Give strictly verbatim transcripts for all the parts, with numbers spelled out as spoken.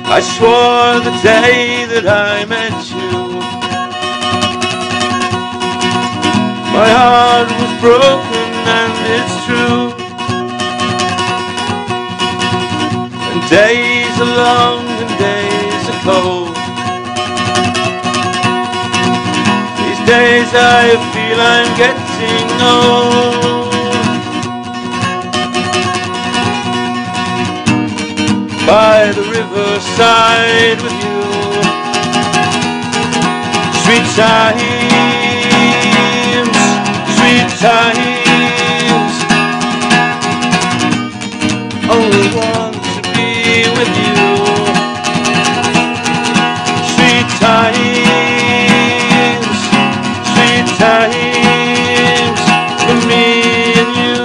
I swore the day that I met you, my heart was broken, and it's true. And days are long and days are cold. These days I feel I'm getting old. By the riverside with you, sweet times, sweet times. Only want to be with you. Sweet times, sweet times for me and you.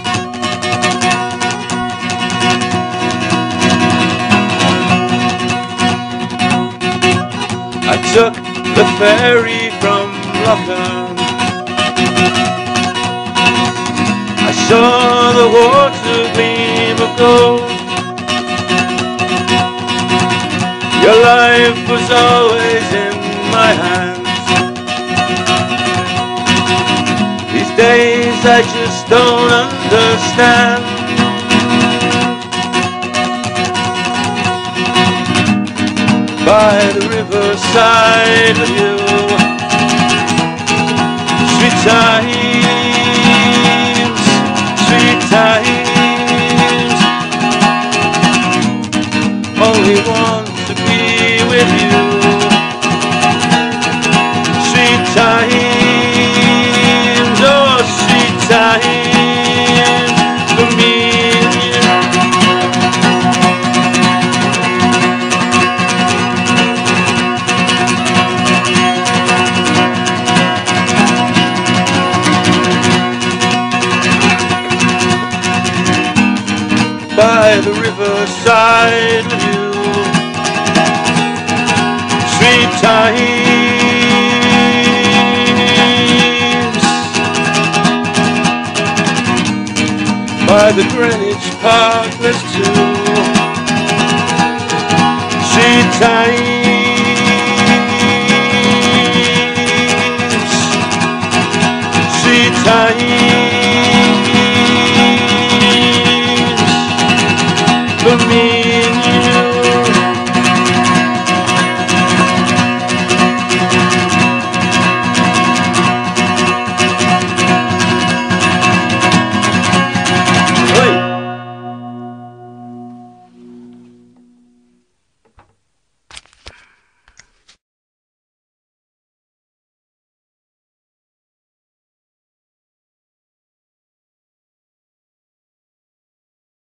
I took the ferry from Lochern. I saw the water gleam of gold. Your life was always in my hands. These days I just don't understand. By the riverside with you, sweet times, sweet times. Only want to be with you. Sweet times, oh sweet times for me and you. By the riverside with you, sweet times. By the Greenwich Park there's two, sweet times, sweet times.